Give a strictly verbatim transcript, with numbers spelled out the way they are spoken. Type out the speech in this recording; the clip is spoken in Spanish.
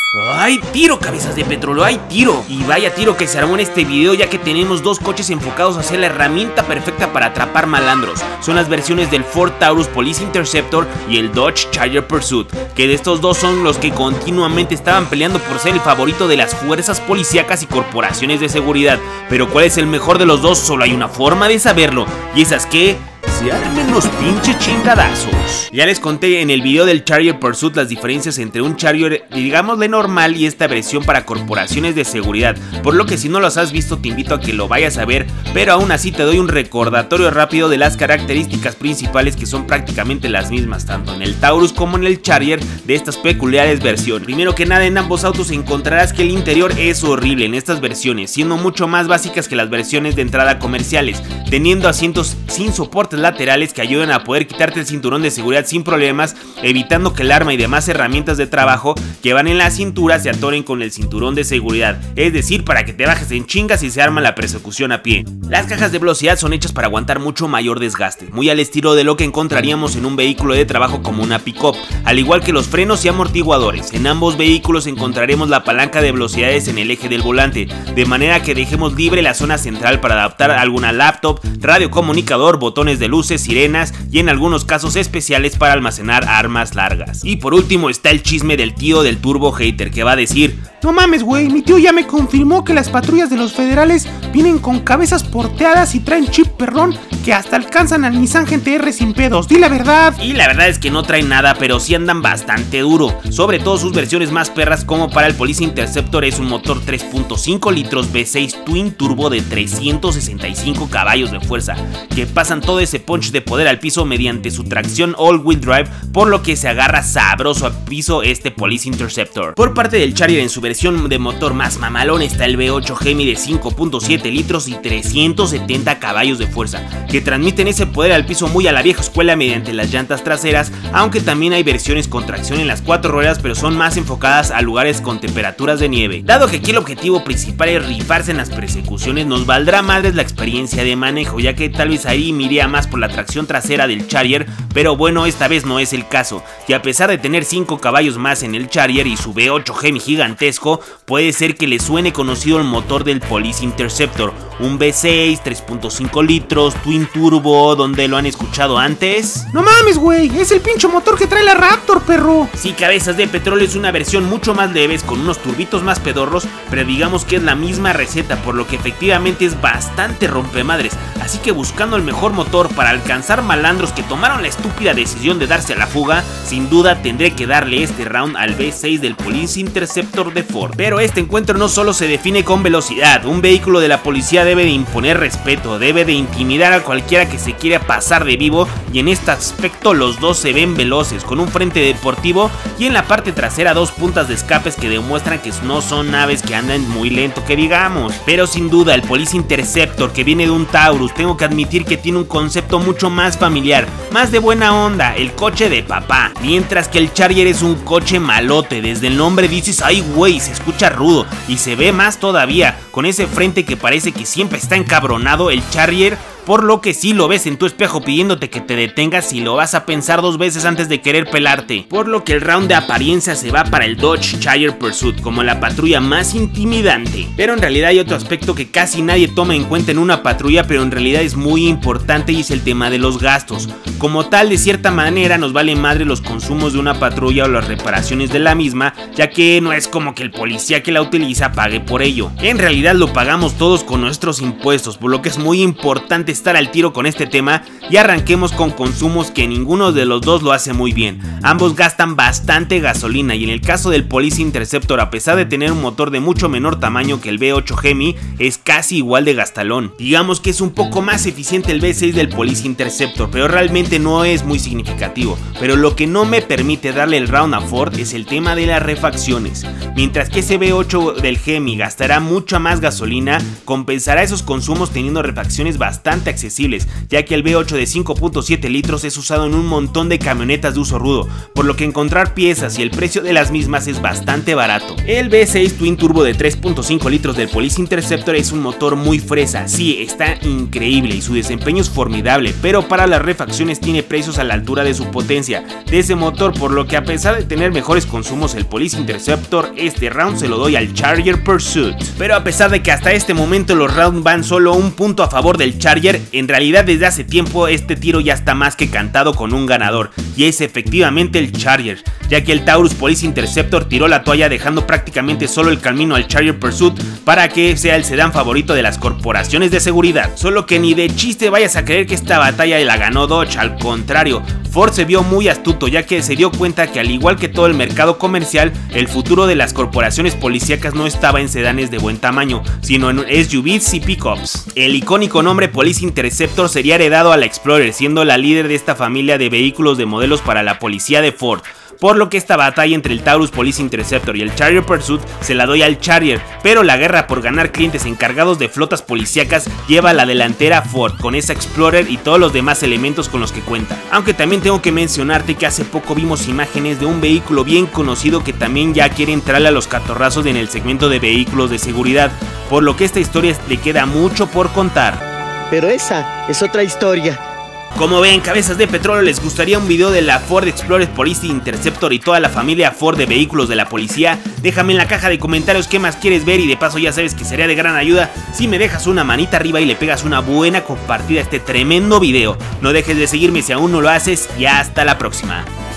¡Ay, tiro, cabezas de petróleo! ¡Ay, tiro! Y vaya tiro que se armó en este video, ya que tenemos dos coches enfocados a ser la herramienta perfecta para atrapar malandros. Son las versiones del Ford Taurus Police Interceptor y el Dodge Charger Pursuit, que de estos dos son los que continuamente estaban peleando por ser el favorito de las fuerzas policíacas y corporaciones de seguridad. Pero ¿cuál es el mejor de los dos? Solo hay una forma de saberlo, y esa es que se armen los pinches chingadazos. Ya les conté en el video del Charger Pursuit las diferencias entre un Charger, digámosle normal, y esta versión para corporaciones de seguridad, por lo que si no los has visto te invito a que lo vayas a ver, pero aún así te doy un recordatorio rápido de las características principales que son prácticamente las mismas tanto en el Taurus como en el Charger de estas peculiares versiones. Primero que nada, en ambos autos encontrarás que el interior es horrible en estas versiones, siendo mucho más básicas que las versiones de entrada comerciales, teniendo asientos sin soportes laterales que ayudan a poder quitarte el cinturón de seguridad sin problemas, evitando que el arma y demás herramientas de trabajo que van en la cintura se atoren con el cinturón de seguridad, es decir, para que te bajes en chingas y se arma la persecución a pie. Las cajas de velocidad son hechas para aguantar mucho mayor desgaste, muy al estilo de lo que encontraríamos en un vehículo de trabajo como una pick-up, al igual que los frenos y amortiguadores. En ambos vehículos encontraremos la palanca de velocidades en el eje del volante, de manera que dejemos libre la zona central para adaptar alguna laptop, radiocomunicador, botones de luces, sirenas y en algunos casos especiales para almacenar armas largas. Y por último está el chisme del tío del turbo hater, que va a decir: no mames, güey, mi tío ya me confirmó que las patrullas de los federales vienen con cabezas porteadas y traen chip perrón que hasta alcanzan al Nissan G T R sin pedos, di la verdad. Y la verdad es que no traen nada, pero sí andan bastante duro, sobre todo sus versiones más perras, como para el Police Interceptor es un motor tres punto cinco litros V seis Twin Turbo de trescientos sesenta y cinco caballos de fuerza, que pasan todo ese punch de poder al piso mediante su tracción all-wheel drive, por lo que se agarra sabroso al piso este Police Interceptor. Por parte del Charger, en su versión de motor más mamalón, está el V ocho Hemi de cinco punto siete litros y trescientos setenta caballos de fuerza, que transmiten ese poder al piso muy a la vieja escuela mediante las llantas traseras, aunque también hay versiones con tracción en las cuatro ruedas, pero son más enfocadas a lugares con temperaturas de nieve. Dado que aquí el objetivo principal es rifarse en las persecuciones, nos valdrá madres la experiencia de manejo, ya que tal vez ahí me iría más por la tracción trasera del Charger, pero bueno, esta vez no es el caso, y a pesar de tener cinco caballos más en el Charger y su V ocho Hemi gigantesco, puede ser que le suene conocido el motor del Police Interceptor, un V seis, tres punto cinco litros, Twin Turbo, ¿donde lo han escuchado antes? No mames, güey, es el pincho motor que trae la Raptor, perro. Sí, cabezas de petróleo, es una versión mucho más leves, con unos turbitos más pedorros, pero digamos que es la misma receta, por lo que efectivamente es bastante rompemadres, así que buscando el mejor motor para alcanzar malandros que tomaron la estúpida decisión de darse a la fuga, sin duda tendré que darle este round al V seis del Police Interceptor de Ford. Pero este encuentro no solo se define con velocidad, un vehículo de la policía debe de imponer respeto, debe de intimidar a cualquiera que se quiera pasar de vivo, y en este aspecto los dos se ven veloces, con un frente deportivo y en la parte trasera dos puntas de escapes que demuestran que no son naves que andan muy lento que digamos. Pero sin duda el Police Interceptor, que viene de un Taurus, tengo que admitir que tiene un concepto mucho más familiar, más de buena onda, el coche de papá, mientras que el Charger es un coche malote. Desde el nombre dices, ay güey, se escucha rudo, y se ve más todavía, con ese frente que parece que siempre está encabronado el Charger, por lo que si lo ves en tu espejo pidiéndote que te detengas y lo vas a pensar dos veces antes de querer pelarte, por lo que el round de apariencia se va para el Dodge Charger Pursuit como la patrulla más intimidante. Pero en realidad hay otro aspecto que casi nadie toma en cuenta en una patrulla, pero en realidad es muy importante, y es el tema de los gastos. Como tal, de cierta manera nos vale madre los consumos de una patrulla o las reparaciones de la misma, ya que no es como que el policía que la utiliza pague por ello. En realidad lo pagamos todos con nuestros impuestos, por lo que es muy importante estar al tiro con este tema, y arranquemos con consumos, que ninguno de los dos lo hace muy bien. Ambos gastan bastante gasolina, y en el caso del Police Interceptor, a pesar de tener un motor de mucho menor tamaño que el V ocho Hemi, es casi igual de gastalón. Digamos que es un poco más eficiente el V seis del Police Interceptor, pero realmente no es muy significativo. Pero lo que no me permite darle el round a Ford es el tema de las refacciones. Mientras que ese V ocho del Hemi gastará mucha más gasolina, compensará esos consumos teniendo refacciones bastante bastante accesibles, ya que el V ocho de cinco punto siete litros es usado en un montón de camionetas de uso rudo, por lo que encontrar piezas y el precio de las mismas es bastante barato. El V seis Twin Turbo de tres punto cinco litros del Police Interceptor es un motor muy fresa, sí, está increíble y su desempeño es formidable, pero para las refacciones tiene precios a la altura de su potencia de ese motor, por lo que a pesar de tener mejores consumos el Police Interceptor, este round se lo doy al Charger Pursuit. Pero a pesar de que hasta este momento los rounds van solo un punto a favor del Charger, en realidad desde hace tiempo este tiro ya está más que cantado con un ganador, y es efectivamente el Charger, ya que el Taurus Police Interceptor tiró la toalla dejando prácticamente solo el camino al Charger Pursuit para que sea el sedán favorito de las corporaciones de seguridad. Solo que ni de chiste vayas a creer que esta batalla la ganó Dodge, al contrario, Ford se vio muy astuto, ya que se dio cuenta que al igual que todo el mercado comercial, el futuro de las corporaciones policíacas no estaba en sedanes de buen tamaño, sino en S U Vs y pickups. El icónico nombre Police Interceptor sería heredado a la Explorer, siendo la líder de esta familia de vehículos de modelos para la policía de Ford, por lo que esta batalla entre el Taurus Police Interceptor y el Charger Pursuit se la doy al Charger, pero la guerra por ganar clientes encargados de flotas policíacas lleva a la delantera a Ford con esa Explorer y todos los demás elementos con los que cuenta. Aunque también tengo que mencionarte que hace poco vimos imágenes de un vehículo bien conocido que también ya quiere entrarle a los catorrazos en el segmento de vehículos de seguridad, por lo que esta historia le queda mucho por contar. Pero esa es otra historia. Como ven, cabezas de petróleo, ¿les gustaría un video de la Ford Explorer Police Interceptor y toda la familia Ford de vehículos de la policía? Déjame en la caja de comentarios qué más quieres ver, y de paso ya sabes que sería de gran ayuda si me dejas una manita arriba y le pegas una buena compartida a este tremendo video. No dejes de seguirme si aún no lo haces, y hasta la próxima.